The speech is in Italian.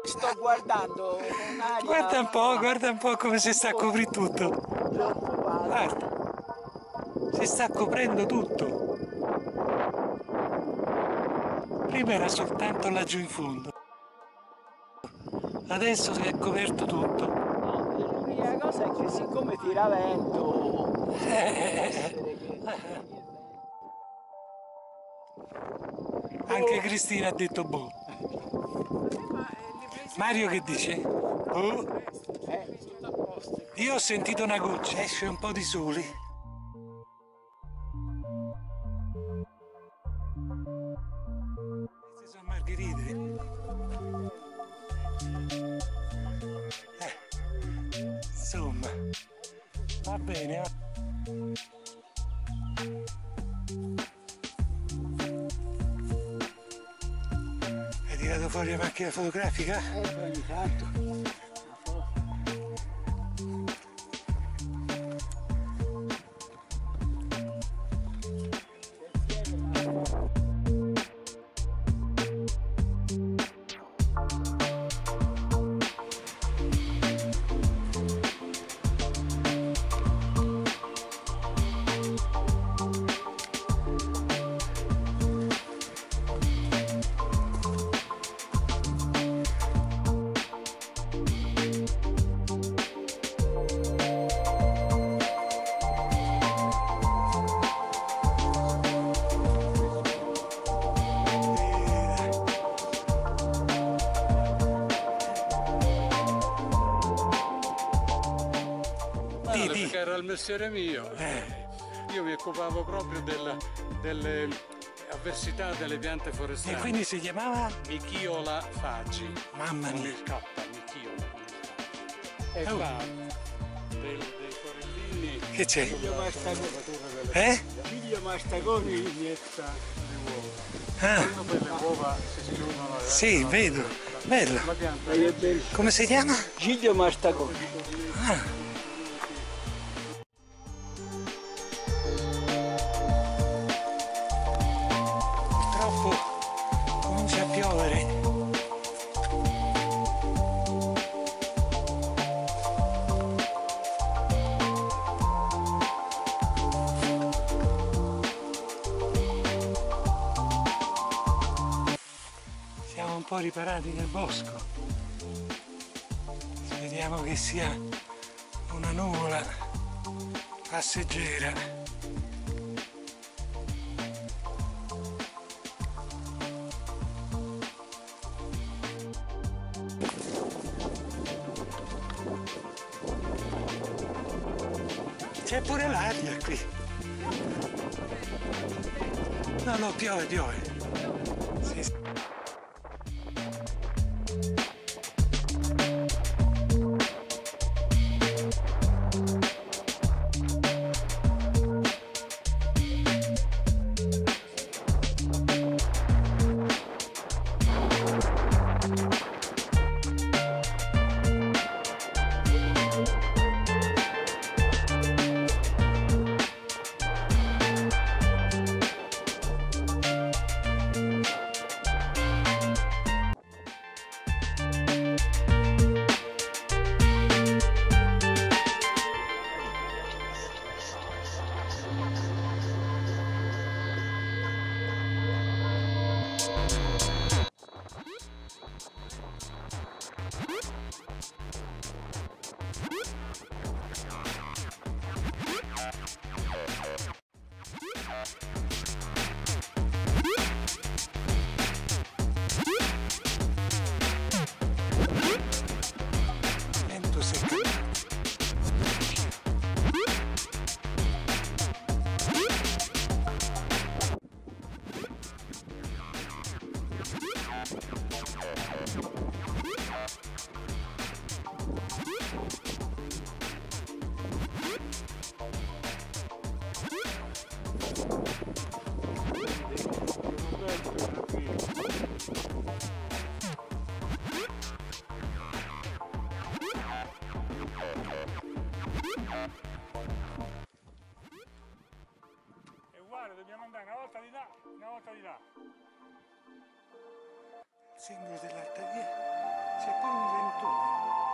Sto guardando un'aria Guarda un po' come si sta a coprire tutto. preoccupata. Guarda, si sta coprendo tutto. Prima era soltanto laggiù in fondo. Adesso si è coperto tutto. No, l'unica cosa è che siccome tira vento, può essere che... Anche Cristina ha detto boh. Mario che dice? Oh, io ho sentito una goccia, esce un po' di sole. Queste sono margherite. Insomma, va bene. Hai tirato fuori la macchina fotografica? Ogni tanto. Perché era il mestiere mio. Io mi occupavo proprio delle avversità delle piante forestali. E quindi si chiamava? Michiola Faggi. Mamma Con mia. il K, Michiola con il K. E fa dei forellini. Che c'è? Figlio Mastagoni inietta le uova. Ah, Quando poi le uova si chiudono. sì, vedo. Bello. La pianta Come si chiama? Giglio Mastagoni. Ah. Purtroppo comincia a piovere. Siamo un po' riparati nel bosco. Speriamo che sia una nuvola passeggera. C'è pure l'aria qui. No, no, piove, piove. Sì, sì. Vento secco. È uguale, dobbiamo andare una volta di là, una volta di là. Simbolo dell'Alta Via. C'è poi un ventone.